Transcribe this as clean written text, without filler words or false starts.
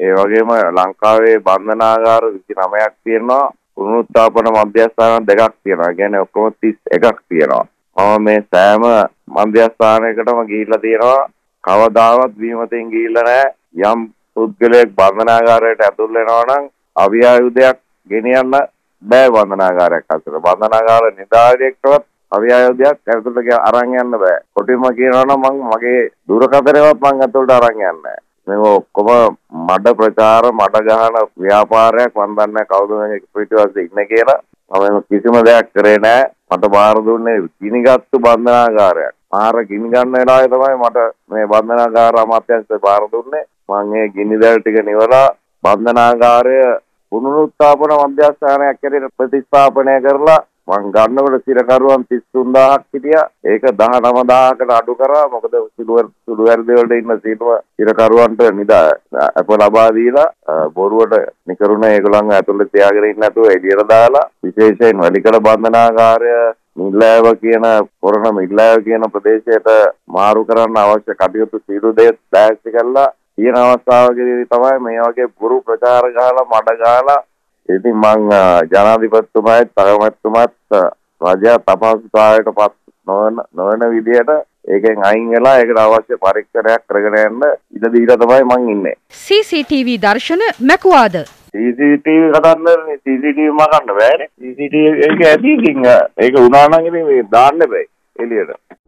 ඒ වගේම ලංකාවේ බන්ධනාගාර 29ක් තියෙනවා. පුනරුත්ථාපන මධ්‍යස්ථාන දෙකක් තියෙනවා. ඒ කියන්නේ ඔක්කොම 31ක් තියෙනවා. මම මේ සෑම මධ්‍යස්ථානයකටම ගිහිල්ලා තියෙනවා. කවදාවත් බීමතෙන් ගිහිල්ලා නැහැ. යම් පුද්ගලයෙක් බන්ධනාගාරයට ඇතුල් වෙනවා නම් අවියායුධයක් ගෙනියන්න බෑ බන්ධනාගාරයක් අතර. බන්ධනාගාර නිලධාරියෙක්ටවත් අවියායුධයක් ඇතුළට අරන් යන්න බෑ. කොටින්ම කියනවා නම් මගේ දුරකථනයවත් මං ඇතුළට අරන් යන්නේ නැහැ. මේක ඔක්කොම මඩ ප්‍රචාර මඩ ගහන ව්‍යාපාරයක්. මන් දන්නේ කවුද මේක පිටිපස්සේ ඉන්නේ කියලා. මම කිසිම දෙයක් කරේ නැහැ. මට බාර දුන්නේ ගිනිගත්තු බන්ධනාගාරයක්. මාර ගිනි ගන්න වෙලාවේ තමයි මට මේ බන්ධනාගාර අමාත්‍යාංශය බාර දුන්නේ. මම ඒ ගිනි දැල් ටික නිවලා බන්ධනාගාරය පුනරුත්ථාපන මධ්‍යස්ථානයක් ඇරෙන්න ප්‍රතිස්ථාපනය කරලා මං ගන්නකොට සිරකරුවන් 33000ක් හිටියා. ඒක 19000කට අඩු කරා. මොකද සුළු වැඩි වලට ඉන්න සිරකරුවන්ට අප ලබා දීලා බොරුවට නිකරුණ ඒගොල්ලන් ඇතුළේ තියාගෙන ඉන්න නැතුව එළියට දාලා විශේෂයෙන් වැලිකඩ බන්ධනාගාරය මිල්ලෑව කියන කොරණ මිල්ලෑව කියන ප්‍රදේශයට මාරු කරන්න අවශ්‍ය කටයුතු සියලු දේ දැක්ටි කළා. තියෙන අවස්ථාවකදී තමයි මේ වගේ බොරු ප්‍රචාර ගහලා මඩ ගහලා ඉතින් මං ජනාධිපතිතුමාත් තරමැතිතුමාත් රජය තපස්කාරයට පත් නොවන විදියට ඒකෙන් අයින් වෙලා ඒකට අවශ්‍ය පරීක්ෂණයක් කරගෙන යන්න ඉඩ දීලා තමයි මං ඉන්නේ. CCTV දර්ශන මැකුවාද? CCTV කතන්දරනේ CCTV මකන්න බෑනේ. CCTV එක ඇති ඉතින් ඒක උනා නම් ඉතින් මේ දාන්න බෑ එළියට.